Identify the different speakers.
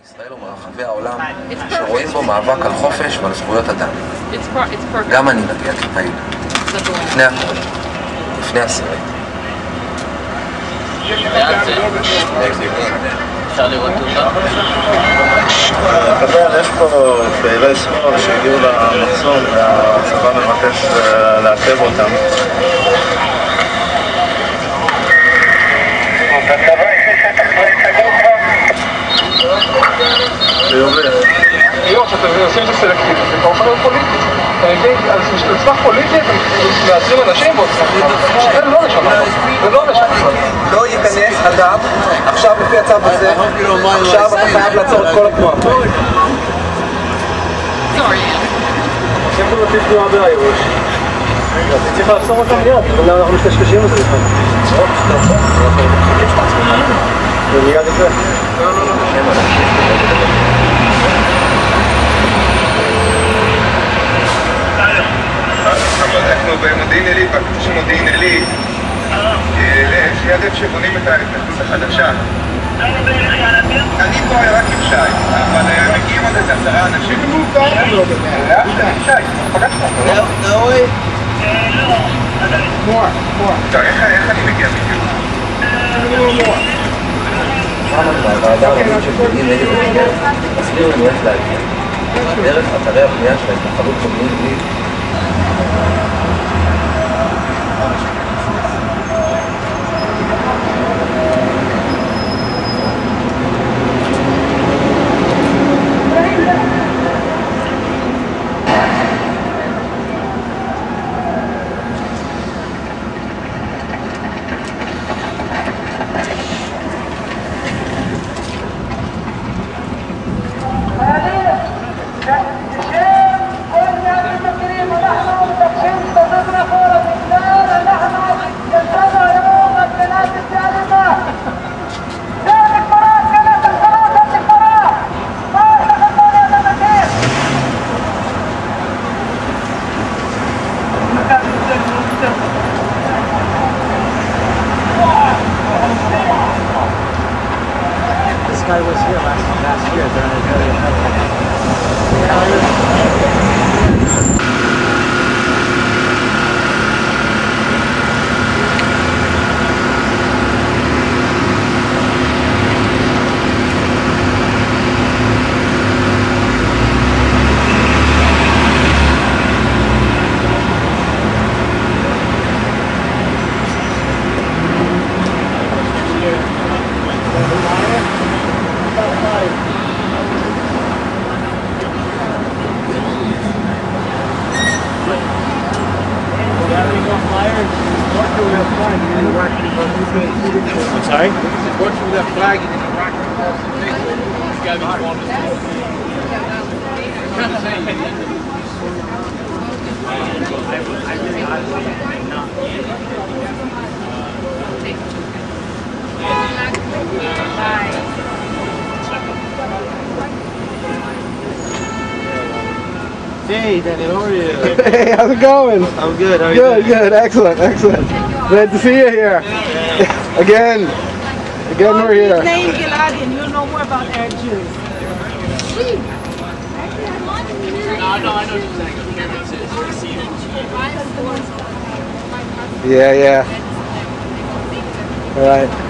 Speaker 1: ישראל ומרחבי העולם שרואים בו מאבק על חופש ועל זכויות אדם. גם אני מגיע כפעיל. לפני הכל. לפני הסרט.
Speaker 2: אפשר לראות אותה?
Speaker 3: כדאי, יש פה פעילי שמאל שהגיעו למחסום והצבא מבקש לעכב אותם.
Speaker 4: היום שאתם עושים את זה סלקטיבי, זה כבר הופך להיות פוליטי. אתה מבין? על סמך פוליטי אתם מעצרים אנשים זה לא נשמע. זה לא נשמע.
Speaker 5: לא ייכנס אדם, עכשיו לפי הצו הזה, עכשיו אתה חייב לעצור את כל התנועה.
Speaker 4: איפה נתיב תנועה באיו"ש? אתה צריך לעצור אותם מיד, אבל אנחנו משתשקשים את זה. זה מיד יקרה.
Speaker 6: אנחנו במודיעין עילית, בכביש של מודיעין עילית, ליד איפה שבונים את ההתנחלות החדשה. אני פה רק עם שי, אבל מגיעים עוד איזה 10 אנשים. שי, פגשת אותו, לא? לא. איך אני מגיע בדיוק?
Speaker 1: הוועדה הערבית שבגין נגד המדינה מסביר לנו איך להגיע. דרך אתרי הבנייה של ההתנחלות מודיעין עילית
Speaker 7: guy was here last year during the
Speaker 4: I'm sorry?
Speaker 6: What through that flag and then the rocket across the face. It's got to be one of
Speaker 4: Hey, Daniel, how are you?
Speaker 7: Hey, how's it going?
Speaker 4: I'm good. How are you?
Speaker 7: Good, excellent. Glad to see you here. Again, we're here.
Speaker 8: His name Gilad, and you'll know more about Arab Jews.
Speaker 7: Yeah. All right.